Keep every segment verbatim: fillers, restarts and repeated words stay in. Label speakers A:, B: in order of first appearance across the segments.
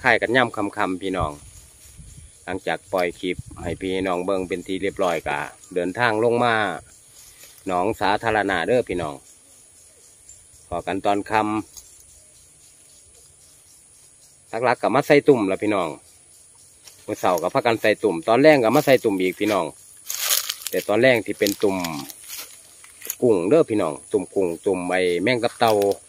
A: ทายกันย่ำคำคำพี่น้องหลังจากปล่อยคลิปให้พี่น้องเบิ่งเป็นทีเรียบร้อยกะเดินทางลงมาหนองสาธารณะเด้อพี่น้องพอกันตอนคำหลักๆกับมาใส่ตุ่มแล้วพี่น้องเมื่อเสาร์กับพักกันใส่ตุ่มตอนแรกกับมาใส่ตุ่มอีกพี่น้องแต่ตอนแรกที่เป็นตุ่มกุ้งเด้อพี่น้องตุ่มกุ้งตุ่มใบแมงกับเตา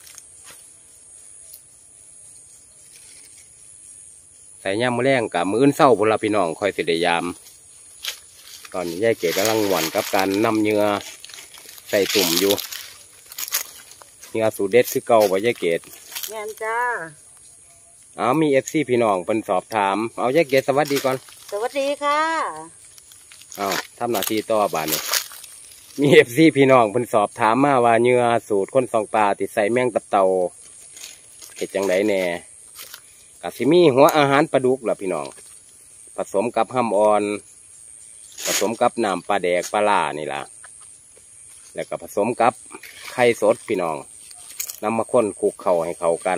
A: ใส่ย่ำมะแรงกับมืออื่นเศร้าพลพี่น้องคอยเสด็จยามตอนนี้ยายเก๋กำลังหว่อนกับการนำเนื้อใส่ตุ่มอยู่เนื้อสูตรเด็ดคือเก่าบ่ยายเก๋
B: แม่นจ้า
A: เอามีเอฟซีพี่น้องเป็นสอบถามเอายายเก๋สวัสดีก่อน
B: สวัสดีค่ะ
A: เอาทำหน้าที่ต่อบานนี้มีเอฟซีพี่น้องเป็นสอบถามมาว่าเนื้อสูตรคนสองปลาติดใส่แมงตะเตาเห็ดจังไดแน่กะสิมีหัวอาหารปลาดุกล่ะพี่น้องผสมกับห้ำอ่อนผสมกับน้ำปลาแดกปลาล่านี่ล่ะแล้วก็ผสมกับไข่สดพี่น้องนำมาข้นคลุกเข่าให้เข้ากัน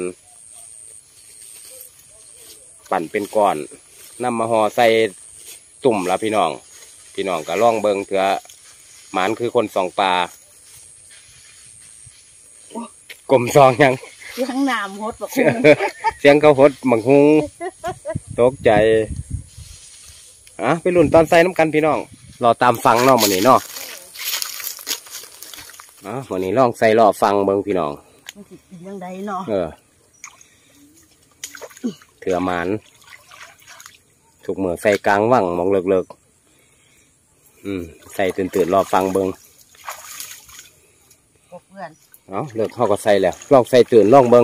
A: ปั่นเป็นก้อนนำมาห่อใส่ตุ่มล่ะพี่น้องพี่น้องก็ล่องเบิงเถื่อหมานคือคนสองปลากลมซองยัง
B: เสียงน้ำฮดบักฮุง
A: เสียงเขาฮดบักฮุงตกใจอ่ะไปลุ่นตอนใส่น้ำกันพี่น้องรอตามฟังเนาะวันนี้เนาะอ่ะวันนี้ลองใส่รอฟังเบิงพี่น้อง
B: มันสิเป็นยังไงเนาะ
A: เออเถื่อหมานถูกเหมือใส่กลางว่างมองเลิกเลิกอืมใส่ตื่นตื่นรอฟังเบิง
B: เพื่อน
A: เอาเลิกเขาก็ใส่แล้วลองใส่ตื่นลองเบิง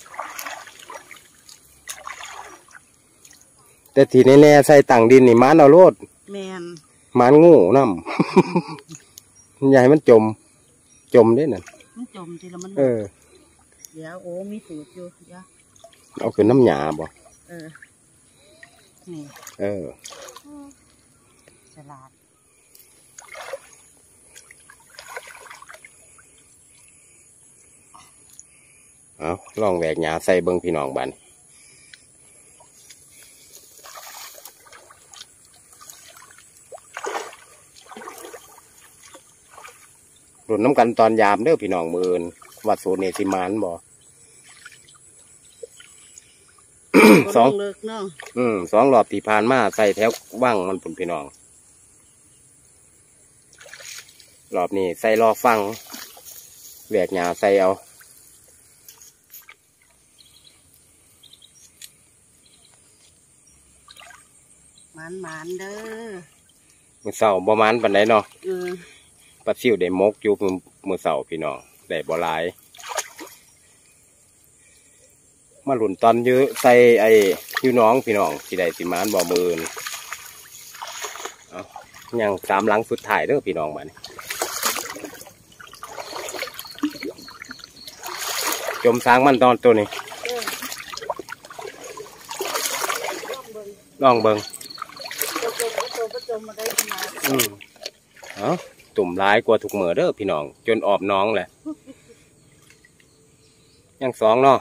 A: แต่ทีแน่ๆใส่ต่างดินนี่มันเอาโลด
B: แมน
A: มันงูน้ำใหญ่มันจมจมได้น่ะ
B: มันจมทีละมัน
A: เออ
B: เดี๋ยวโอ้มีสูตรอยู่เดี๋ยว
A: เอาคือน้ำหยาบ่
B: เออนี่
A: เออ
B: ฉลาด
A: เอาลองแหวกหยาใส่เบิ้งพี่น้องบันหลุดน้ำกันตอนยามเด้อพี่น้องมือนวัดโซเนซิมานบ่สองอืมสองรอบที่ผ่านมาใส่แถวว่างมันผุนพี่น้องรอบนี้ใส่รอฟังแหวกหยาใส่เอา
B: มันมันเด้อ
A: มือเสาบ่มันปันไหนเนาะ
B: อือ
A: ปลาซิวได้มกอยู่มือเสาพี่น้องได้บ่หลายมาหลุนตอนเยอะใส่ไอ้ยูน้องพี่น้องที่ได้สิมานบ่มือนเอายังสามหลังสุดท้ายเด้อพี่น้องมันจมสางมันตอนตัวนี้ลองเบิงอืมเอาตุ่มร้ายกว่าถูกเหมือเด้อพี่น้องจนออบน้องแหละยังสองเนาะ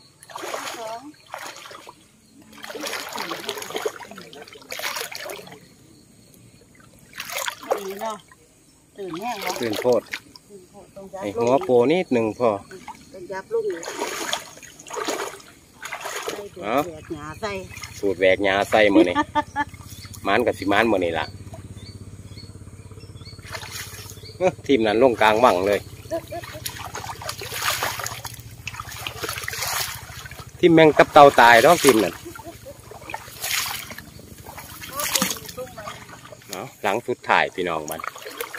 B: ตื่นแห้งแล้ว
A: ตื่นโพดไอหัวโปนิดหนึ่งพอ
B: เป็นยับลูกเลย
A: เอาสูตรแหวกหญ้าใส่มือนี่มันกับสิมันมือนี่ล่ะทีมนั้นลงกลางบังเลยทีมแมงกับเตาตายต้องทีมนั้นเนาะหลังสุดถ่ายพี่น้องมัน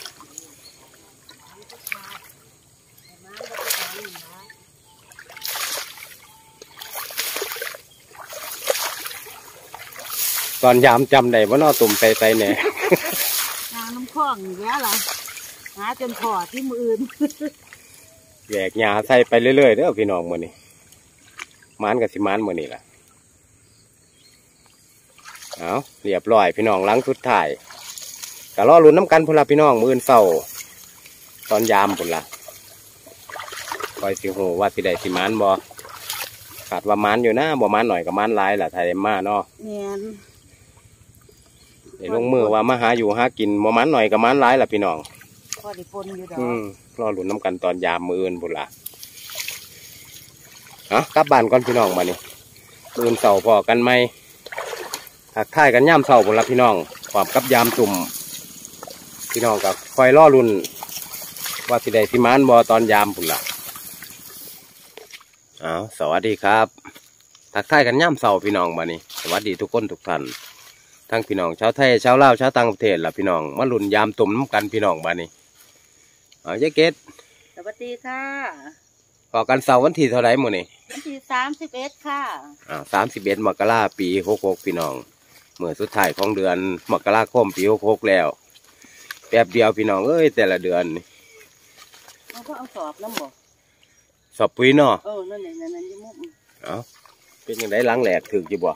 A: ตอนยามจำได้ว่าน้อตุ่มใส่ใส่เนี่ย
B: หาน้ำข้องอย่างเงี้ยเหรอหาจนพอที่มืออื่น
A: แหวกหญ้าใส่ไปเรื่อยๆเด้อพี่น้องมือนี่มันกับสิมันมือนี่แหละเอาเรียบร้อยพี่น้องหลังสุดท้ายก็รอลุ้นน้ำกันพุ่นละพี่น้องมืออื่นเศร้าตอนยามพุ่นละคอยสิหูว่าสิได้สิมันบ่ขาดว่ามันอยู่นะบ่มันหน่อยกับมันหลายล่ะไทยมาเนาะ
B: แม่น
A: ไอ้ลงมือว่ามาหาอยู่หากินบ่มันหน่อยกับมันหลายล่ะพี่น้อง
B: พอได้ปนอยู่ดอก
A: อืมรอหลุนน้ำกันตอนยามมืออื่นบุนละฮะกลับบ้านก่อนพี่น้องมานี่มืออื่นเสาพอกันไหมถักท่ายกันย่ำเสาบุนละพี่น้องความกับยามตุ่มพี่น้องกับคอยล่อรุ่นว่าสิได้สิมานบอตอนยามบุนละอ้าวสวัสดีครับถักท่ายกันย่ำเสาพี่น้องมานี่สวัสดีทุกคนทุกท่านทั้งพี่น้องชาวไทยชาวลาวชาวต่างประเทศล่ะพี่น้องมารุ่นยามตุ่มน้ำกันพี่น้องมานี่เอาเจ๊เกต
B: สวัสดีค่ะ
A: พอกันเสาร์วันที่เท่าไรมื้อนี่
B: วันที่สามสิบเอ็ดค่ะ
A: อ่าสามสิบเอ็ดมกราปีหกหกพี่น้องเมื่อสุดท้ายของเดือนมกราคมปีหกหกแล้วแป๊บเดียวพี่น้องเอ้ยแต่ละเดือนนี่
B: มันก็เอาสอบน้ำบ่
A: สอบปุ๋ยเนาะ
B: เออนั่นแหละนั่นนั่นยี่มุก
A: เอาเป็นยังไงล้างแหลกถึกอยู่บ่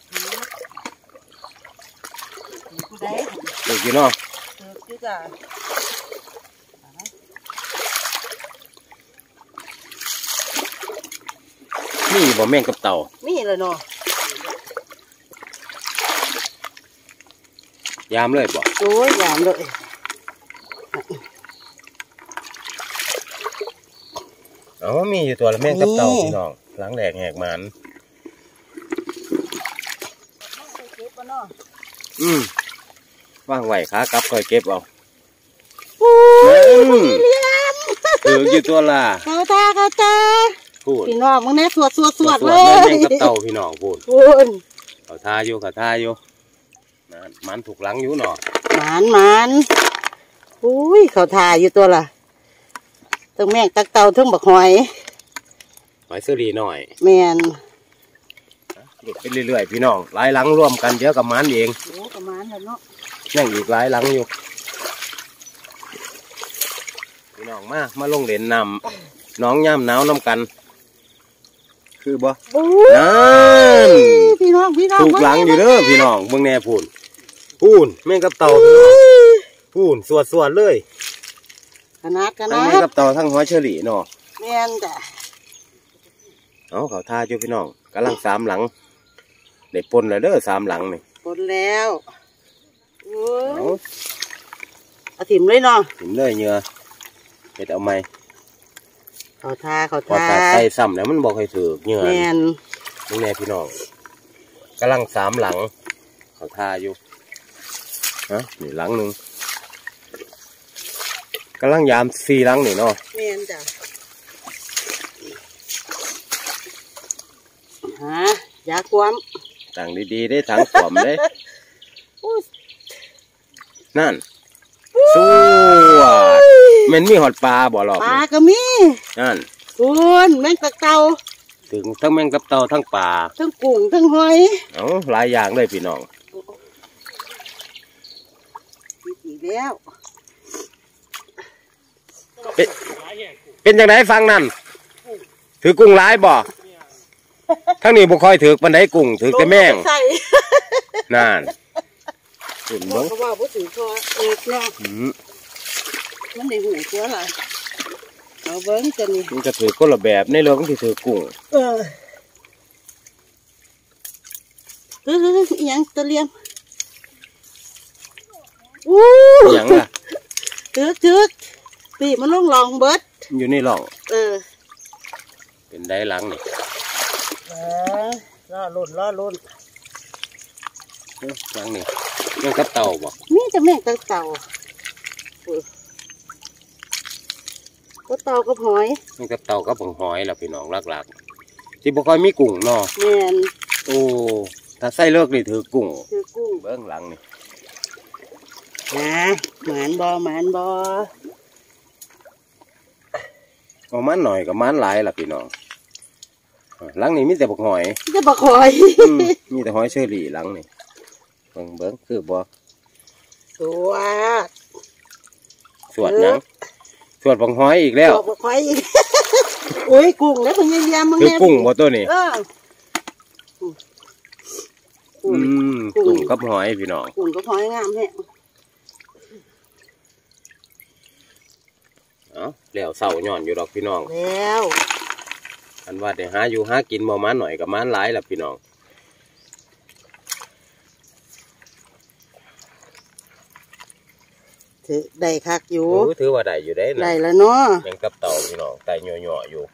B: กูได้
A: ถึกอยู่เนาะ
B: เออคือจ้ะ
A: นี่บ่แม่งกับเต่า
B: มีเลยเนาะ
A: ยามเลยบ่
B: โอ้ยหวานเลย
A: เอามีอยู่ตัวละแม่งกับเต่าพี่น้องล้างแหลกแหกมันอืมว่างไหวขากลับคอยเก็บเอา
B: โอ้ยเลี้ยม
A: ถึกอยู่ตัวละ
B: เขาตาเขาตา
A: พูด
B: พี่น้องมึงแน่สวดสวดสวด
A: ส
B: เล
A: วด
B: ย
A: แม่งกับเต่าพี่น้องพูด
B: คุณ
A: เขาทาอยู่เขาทาอยู่นั่นมันถูกหลังอยู่เนาะ
B: หมานหมานอุ้ยเขาทาอยู่ตัวละตั้งแม่งตักเตาทั้งบักหอย
A: หอยเสรีหน่อย
B: แมน
A: หลุดไปเรื่อยๆพี่น้องหลายหลังร่วมกันเดี๋ยวกับมันเอง
B: โอ้ประมาณแล้วเนาะ
A: ยังอีกหลายหลังอยู่พี่น้องมามาลงเล่นน้ำน้องย่ำหนาวน้ำกัน คือบ่
B: โอ้
A: นั่น
B: พี่น้องพี่น้อง
A: ถูกหลังอยู่เด้อพี่น้องเบิ่งแน่พูนพูนแม่งกับเต่าพี่น้องพูนสวดสวดเลย
B: ขนาดข
A: ทั้ง
B: นา
A: แม่ง
B: ด
A: กับเต่าทั้งหอยเชอรี่เนาะ
B: แมนจ้ะ
A: เอาเขาทาอยู่พี่น้องกำลังสามหลังเด็กปนเลยเด้อสามหลังนี่
B: ปนแล้วโอ้
A: เอา
B: ยเอาถิ่มเลยเนาะ
A: หิมเลยเหงื่อเฮ็ดเอาไหม
B: เขาทาเขา
A: พอ
B: ทา
A: ตัดใส่ซ้ำแล้วมันบอกให้ถือเหงื่อ
B: แมน
A: นี่แน่พี่น้องกำลังสามหลัง เขาทาอยู่ฮะนี่หลังหนึ่งกำลังยามสี่หลังนี่เนาะ
B: แมนจ้ะฮะยาความ
A: ต่างดีๆได้ถังสวมได้
B: อุ้ย
A: นั่นสวดแมันมีหอดปลาบ่หรอก
B: ปลาก็มี
A: นั่น
B: คุณแมงตะเตา
A: ถึงทั้งแมงกับเต่าทั้งปลา
B: ทั้งกุ้งทั้งหอย
A: เอาหลายอย่างเลยพี่น้อง
B: อีกแล้ว
A: เป็นเป็นอย่างไรฟังนั่นถือกุ้งหลายบ่ทั้งนี้บุคอยถือปันไดกุ้งถือแต่แมง
B: ใส่
A: นั่นขุน
B: บอ
A: เบิ้
B: ก
A: ง
B: เขาว่าผู้ถือคอเอกเนาะ
A: อืม
B: มันในหูตัวละเอาเบิ้งตัวนี้
A: มันจะถือคนละแบบในเรื่องที่ถือกุ้ง
B: เออเอออีหยังตัวเลี้ยงอู้
A: อหย่างล่ะ
B: ถึกถึกปีมันลงลองเบิด
A: อยู่ในร่อง
B: เออ
A: เป็นได้หลังนี่
B: เออล่อลุ่นล่อลุ่น
A: เอ้อหลังนี่แมงกับเต่าบ่
B: นี่จะแม่งตะเต่าก็เต่าก็หอย
A: แมงกับเต่ากับผงหอยล่ะพี่น้องหลักๆที่บุคอยมีกุ้งเนาะ
B: แมน
A: โอ้ถ้าใส่เลิกนี่ถือกุ้ง
B: คือกุ้ง
A: เบิ้งหลังนี่
B: นะหมานบอหมานบอ
A: เอามันหน่อยกับมันหลายล่ะพี่น้องหลังนี่มีแต่ผงหอย
B: จะบักหอย
A: อืมมีแต่หอยเชอรี่หลังนี่เบิ้งเบิ้งคือบ่
B: สวด
A: สวดหยังสวดผงหอยอีกแล้ว
B: บอกบักหอยอีก โอ้ยกุ้งแล้วเพิ่งยังยามมึง
A: คือ
B: แน่
A: กุ้งบ่ตัวนี้
B: เออ
A: อืมกุ้งกับหอยพี่น้อง
B: กุ้งก็หอยงามแฮะ
A: เอ้าแล้วเสาหย่อนอยู่ดอกพี่น้อง
B: แล้ว
A: ทอันว่าได้หาอยู่หากินบ่มาหน่อยกับมาหลายล่ะพี่น้อง
B: ถือได้คักอยู่
A: ถือว่าได้อยู่ได้นะ
B: ได้แล้วเนาะ
A: ยังกับเต่าพี่น้องไต่หย่อๆอยู่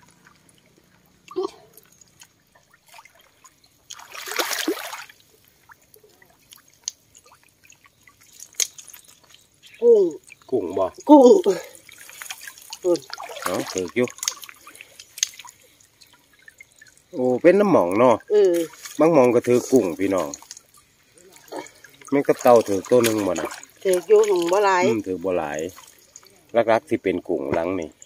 B: กุ้ง
A: กุ้งบ่
B: กุ้งกุ้ง
A: เนาะถืออยู่โอ้เป็นน้ำหมองเนาะ
B: เออบ
A: างหมองก็ถือกุ้งพี่น้องแม่งกับเต่าถือตัวหนึ่งบ่นะ
B: ถืออยู่ของบ่หลาย
A: ถือบ่หลายลักๆที่เป็นกุ้งหลังนี่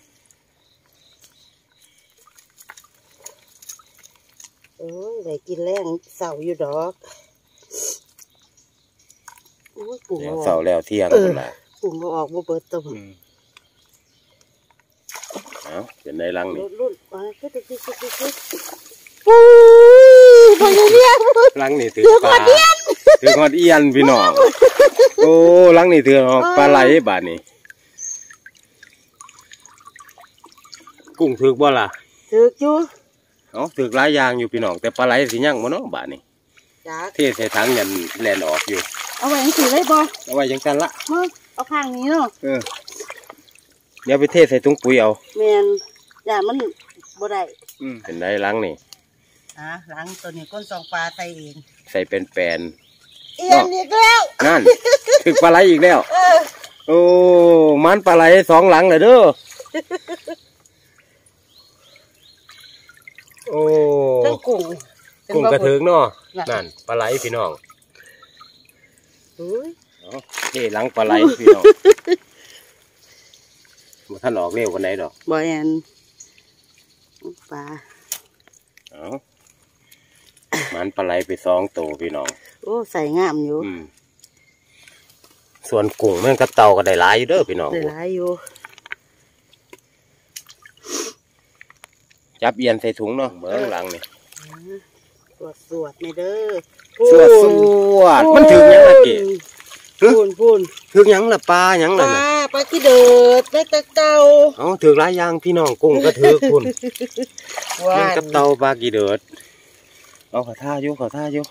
B: เอ้ยได้กินแรงเสาอยู่ดอกโอ้ยกุ้ง
A: เสาแล้วเที่ยงคนละ
B: กุ้งก็ออกบ่เปิดตัว
A: เอาเป็นในลังนี่
B: รุ่นๆมาคือตึกๆปุ้ยพอเรียก
A: ลังนี่ถือปลาถือหอดเอียนพี่น้องโอ้ลังนี่ถือปลาไหลบาดนี่กุ้งถือบ่ล่ะ
B: ถืออยู่
A: อ๋อถือหลายอย่างอยู่พี่น้องแต่ปลาไหลสิยังบ่เนาะบาดนี่เทใส่ถังยันแล่นออกอยู่
B: เอาไว้ยังถือได้บ่
A: เอาไว้ยังกันละ
B: เอาข้างนี้เนาะ
A: เออเดี๋ยวไปเทใส่ถุงปุ๋ยเอา
B: แมนอย่ามันบ่ได้
A: อืมเป็นได้ล้างนี่
B: ฮะล้างตัวนี้ก้นซองปลาใส่เอง
A: ใส่เป็นแปลน
B: เอียนอีกแล้ว
A: นั่นถึกปลาไหลอีกแล้วโอ้มันปลาไหลสองหลังเลยเด้อโอ้
B: ทั้งกุ้ง
A: กุ้งกระเทิงเนาะนั่นปลาไหลพี่น้องนี่หลังปลาไหลพี่น้องท่านออกเร็วกันไหนดอก
B: บอยแอนปลา
A: เอามันปลาไหลไปสองตัวพี่น้อง
B: โอ้ใส่งามอยู่
A: ส่วนกุ้งแม่งกับเต่าก็ได้หลายอยู่เด้อพี่น้อง
B: ได้หลายอยู่
A: จับเอียนใส่ถุงเนาะเบื้องหลังนี่
B: สวดสวดไม่เด้อ
A: สวดสวดมันถึงยังละกี่
B: พูนพูน
A: ถึงยังละปลายังละ
B: ปลาปลาที่เดือดได้ตะเต่า
A: อ๋อถึงหลายอย่างพี่น้องกุ้งก็ถือคุณมันกับเต่าปลากี่เดือดเอาขอท่าอยู่ขอท่าอยู่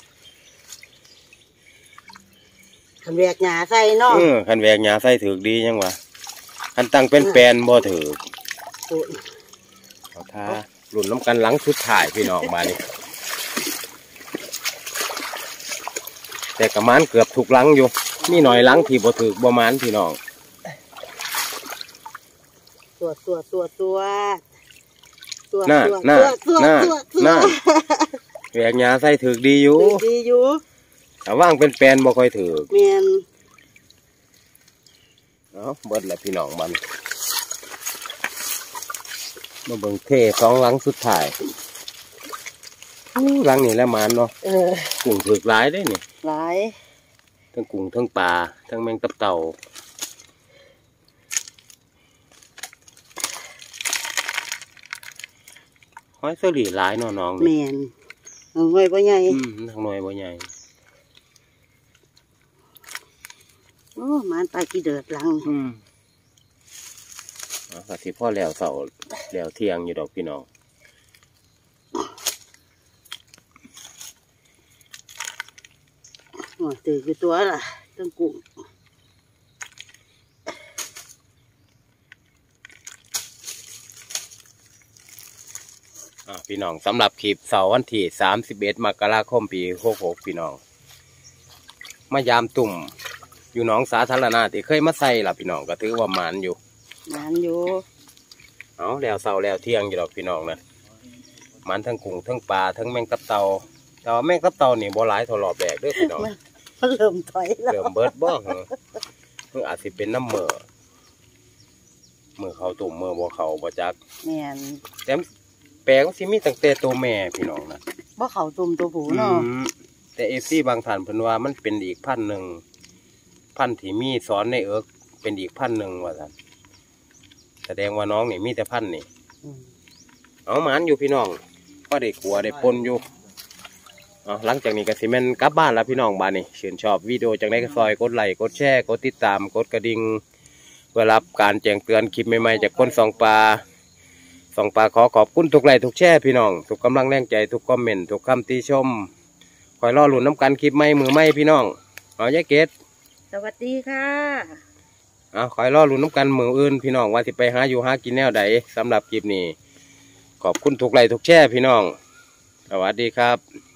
B: ขันแวกหญ้าใส่เนาะ
A: เออขันแวกหญ้าใส่ถือดียังวะขันตั้งเป็นแปลนบ่ถือขอท่าหลุดน้ำกันหลังชุดถ่ายพี่น้องมานี่แต่กระมันเกือบถูกหลังอยู่มีหน่อยหลังที่บ่ถือบ่มันพี่น้อง
B: ตัวตัวตัวตัวตัว
A: น่าน่าน่าน่าแหวกหญ้าใส่ถือดีอยู่
B: ดีอยู่
A: แต่ว่างเป็นแปลนบ่ค่อยถือ
B: เมียน
A: เนาะเบิดแหละพี่น้องมันมาเบิ่งเทสองหลังสุดท้ายหลังนี่แล้วมันเนาะกุ้งถือหลายได้นี่
B: หลาย
A: ทั้งกุ้งทั้งปลาทั้งแมงตับเต่าหอยเสลี่หลายเนาะน้อง
B: แมนหน่วยบ่ใหญ่
A: ทั้งหน่วยบ่ใหญ่
B: โอ้มันไปกี่เดือดหลัง
A: อืมอ่ะที่พ่อแล้วเสาแล้วเที่ยงอยู่ดอกพี่น้อง
B: โอ้ตื่นอยู่ตัวล่ะตั้งกุ้ง
A: อ่ะพี่น้องสำหรับคลิปเสาร์วันที่สามสิบเอ็ดมกราคมปีหกหกพี่น้องมายามตุ่มอยู่หนองสาธารณะที่เคยมาใส่ล่ะพี่น้องก็ถือว่ามันอยู่
B: มันอยู่
A: เอาแล้วเสาร์แล้วเที่ยงอยู่ดอกพี่น้องนะมันทั้งกุ้งทั้งปลาทั้งแมงตับเต่าแต่ว่าแมงตับเต่านี่บ่หลายทอรอบแบกด้วยพี่น้อง
B: มันเริ่มถอยแล้ว
A: เริ่มเบิดบ้องมันอาจจะเป็นน้ำเมื่อเมื่อเขาตุ่มเมื่อบ่เขาบ่จัก
B: แม่น
A: แต่แปลงสิมีตั้งแต่ตัวแม่พี่น้องนะ
B: บ่เขาตุ่มตัวผู้เนาะ
A: แต่เอฟซีบางท่านเพิ่นว่ามันเป็นอีกพันหนึ่งพันที่มีสอนในเอิกเป็นอีกพันหนึ่งว่าท่านแสดงว่าน้องนี่มีแต่พันนี่เอาหมานอยู่พี่น้องก็ได้ขัวได้ปนอยู่เอาหลังจากนี้ก็สิแม่นกลับบ้านแล้วพี่น้องบ้านนี่ชื่นชอบวิดีโอจากไหนก็ซอยกดไลค์กดแชร์กดติดตามกดกระดิ่งเพื่อรับการแจ้งเตือนคลิปใหม่ๆจากคนสองปลาส่องปลาขอขอบคุณทุกไลค์ทุกแชร์พี่น้องทุกกำลังแรงใจทุกคอมเมนต์ทุกคำติชมคอยรอหลุนน้ำกันคลิปไม่มือไม่พี่น้องเอายายเกด
B: สวัสดีค่ะ
A: เอาคอยรอหลุนน้ำกันมืออื่นพี่น้องว่าสิไปหาอยู่หากินแนวใดสำหรับคลิปนี้ขอบคุณทุกไลค์ทุกแชร์พี่น้องสวัสดีครับ